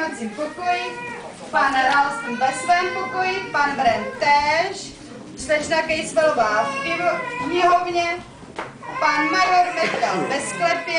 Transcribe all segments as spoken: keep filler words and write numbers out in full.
přijímacím pokoji, pan Ralston ve svém pokoji, pan Bren též, slečna Kejsfelová v knihovně, pan major Metkal ve sklepě.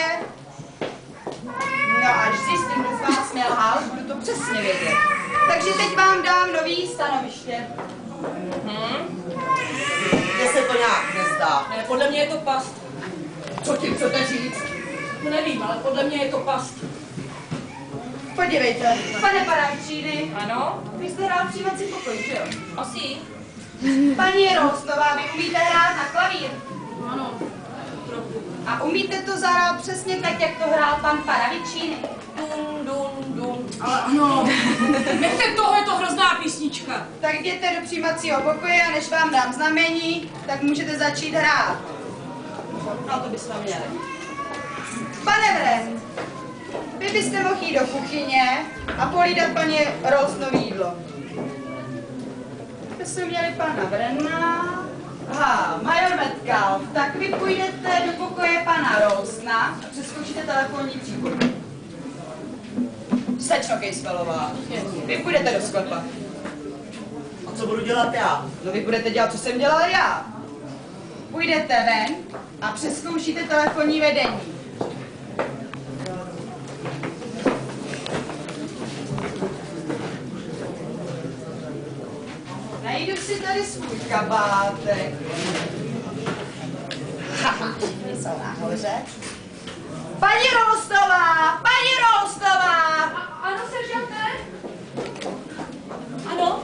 No až zjistím, kdo z vás měl lhát, budu to přesně vědět. Takže teď vám dám nový stanoviště. Hmm? Mně se to nějak nezdá. Ne, podle mě je to past. Co ti chcete říct? No nevím, ale podle mě je to past. Podívejte, pane Paravčíny. Ano? Vy jste hrál přijímací pokoj, že jo? Asi. Paní Rostová, vy umíte hrát na klavír? Ano, trochu. A umíte to zahrát přesně tak, jak to hrál pan Paravčíny? Dun, dun, dun. Ale ano, nechte toho, je to hrozná písnička. Tak jděte do přijímacího pokoje a než vám dám znamení, tak můžete začít hrát. No to bychom měli. Pane Vren, vy byste mohl jít do kuchyně a polídat paní Rolsnovi jídlo. Byste měli pana Vrena. Aha, major Metkal. Tak vy půjdete do pokoje pana Rolsna a přeskoušíte telefonní příbor. Slečno Kejsfelová, vy půjdete do sklepa. A co budu dělat já? No vy budete dělat, co jsem dělal já. Půjdete ven a přeskoušíte telefonní vedení. Najdu si tady svůj kabátek. Haha, jsou nahoře. Paní Rolstová! Paní Rolstová! Ano, seržante? Ano?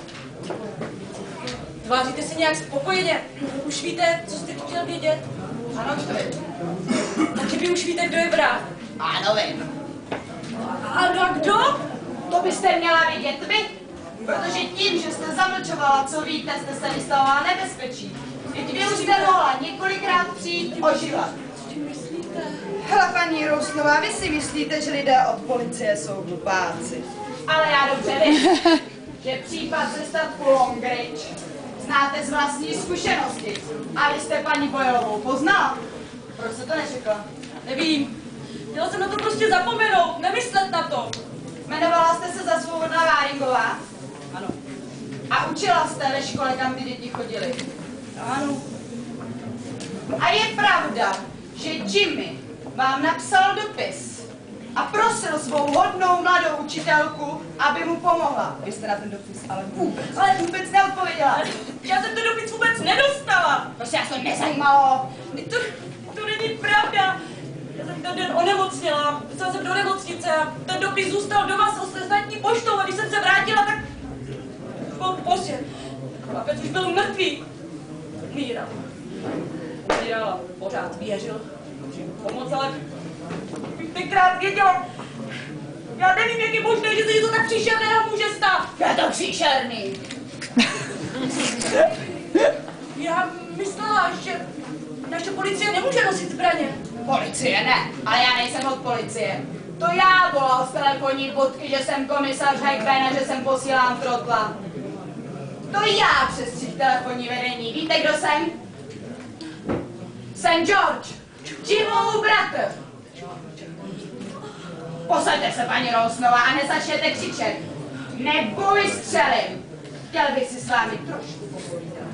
Tváříte se nějak spokojeně. Už víte, co jste chtěl vědět? Ano, už to vím. Takže vy už víte, kdo je vrah. Ano, vím. Ano, a kdo? To byste měla vidět vy, protože tím, že jste zamlčovala, co víte, jste se vystavovala nebezpečí. Vždyť vy už jste mohla několikrát přijít ožívat. Hele, paní Rousnová, vy si myslíte, že lidé od policie jsou hlupáci. Ale já dobře vím, že případ ze statku Longridge znáte z vlastní zkušenosti. A vy jste paní Boylovou poznal. Proč jste to nečekla? Nevím. Měla jsem na to prostě zapomenout, nemyslet na to. Jmenovala jste se za Svobodná Váringová? Ano. A učila jste ve škole, kam ty děti chodily? Ano. A je pravda, že Jimmy vám napsal dopis a prosil svou hodnou mladou učitelku, aby mu pomohla. Vy jste na ten dopis ale vůbec, ale vůbec neodpověděla. Já jsem ten dopis vůbec nedostala. Prostě já se to nezajímalo. To, to není pravda. Já jsem ten den onemocněla, psala jsem do nemocnice a ten dopis zůstal doma s ostatní poštou a když jsem se vrátila, tak byl pozdě. Chlapec už byl mrtvý. Umíral. Umíral a pořád věřil, že mu pomoct, ale bych tenkrát věděla. Já nevím, jak je možné, že se něco tak příšerného může stát. Je to příšerný. Já myslela, že naše policie nemůže nosit zbraně. Policie ne, ale já nejsem od policie. To já volal z telefonní budky, že jsem komisař Hackben a že jsem posílám trotla. To já přestřih telefonní vedení. Víte, kdo jsem? Jsem George. Jimův bratr. Posaďte se, paní Rousnová, a nezačněte křičet. Nebo vystřelím. Chtěl bych si s vámi trošku popovídat.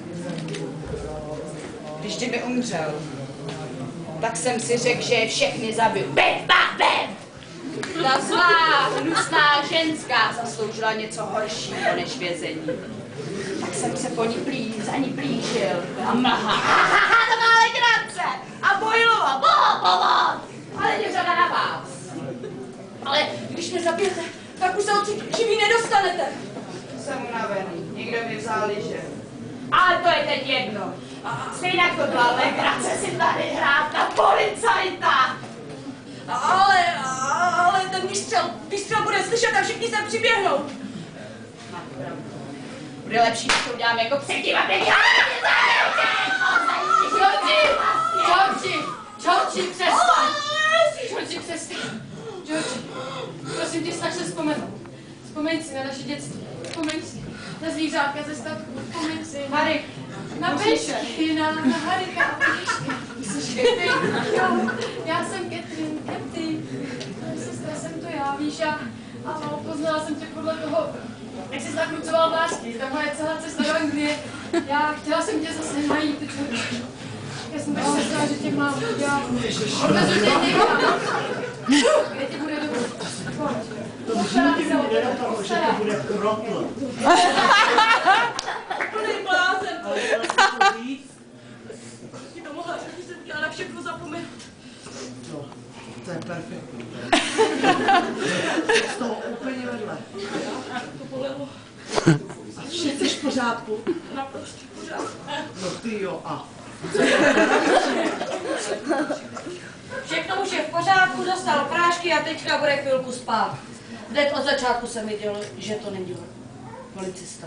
Když Jimmy umřel, tak jsem si řekl, že je všechny zabiju. Bim, bam, bim! Ta zlá, hnusná ženská zasloužila něco horšího než vězení. Tak jsem se po ní plí, za ní plížil. A mlha. Haha, to má legrace! A Boylova, boha, boha! Ale mě řada na vás. Ale když mě zabijete, tak už se odsud živý nedostanete. Jsem unavený, někdo mi vzal liže. Ale to je teď jedno. Stejně to byla legrace si tady hrát na policajta. Ale, ale ten výstřel, výstřel bude slyšet a všichni se přiběhnou. Bude lepší, když to udělám jako předtím a teď. Georgi! Georgi! Georgi, přestaň! Georgi, přestaň! Georgi, prosím tě, snaž se vzpomenout. Vzpomeň si na naše dětství. Vzpomeň si na zvířátka ze statku. Vzpomeň si na... Harry, Na pešky, na, na Harryka a pešky. Jsi Catherine? Jo, já jsem Catherine, Catherine. Sestra jsem to já, víš, a Ano, poznala jsem tě podle toho, jak jsi nakrucoval vlášky. Takhle je celá cesta do Anglie. Já chtěla jsem tě zase najít, ty člověče. Já jsem tak šťastná, že tě mám. Já odvezu tě někam. Kde ti bude dobře. Pojď. Postarám se o tebe. Postarám. To bude krotl. Plný blázen. Ale to říct? Ti to mohla říct, že jsem chtěla na všechno zapomenout. No, to je perfektní. Z toho úplně vedle. To bolelo. A všichni v pořádku? Naprosto v pořádku. No ty jo, a. Všechno už je v pořádku, dostal prášky a teďka bude chvilku spát. Hned od začátku jsem viděl, že to není policista.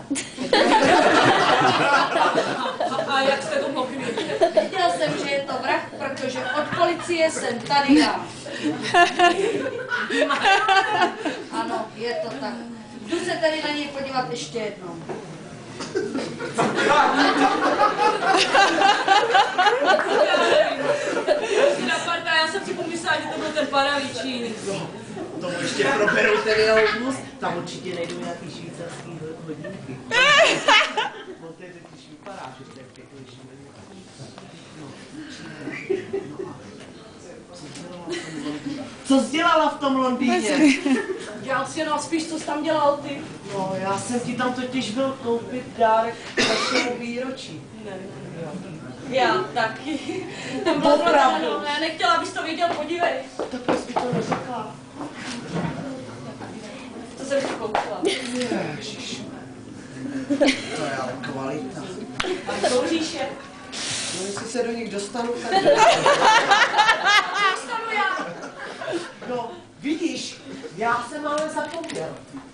A jak jste to mohli vědět? Viděl jsem, že je to vrah, protože od policie jsem tady já. Ano, je to tak. Jdu se tady na něj podívat ještě jednou. Já jsem si pomyslela, že to byl ten paravičín. No, tomu ještě proberou ten jeho vůz. Tam určitě nejdou nějaký švýcarský hodinky. No to je totiž vypadá, že to je pěknější. No, co jsi dělala v tom Londýně? Dělal si nás spíš, co jsi tam dělal ty. No, já jsem ti tam totiž byl koupit dárek k vašemu výročí. Já taky. Tam bylo Opravdu. no, já nechtěla, abys to věděl, podívej. Tak proč by to neřekla? To jsem si koupila. Ježiš. To je ale kvalita. A kouříš je? No, jestli se do nich dostanu, tak... Dostanu já. No, vidíš, já jsem ale zapomněl.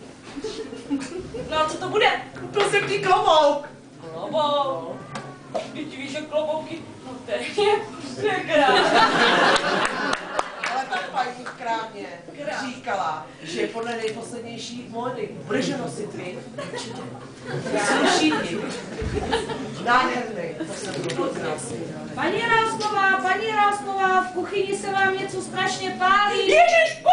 No a co to bude? To jsem ti klobouk. Klobouk. Teď víš, že klobouky, no to je prostě krásné. Ale ta paní v krámě říkala, že je podle nejposlednější módy. Budeš je nosit, vy? Určitě. Sluší ti. Nádherný. To jsem byl krásný. Paní Rásková, paní Rásková, v kuchyni se vám něco strašně pálí. Ježiš,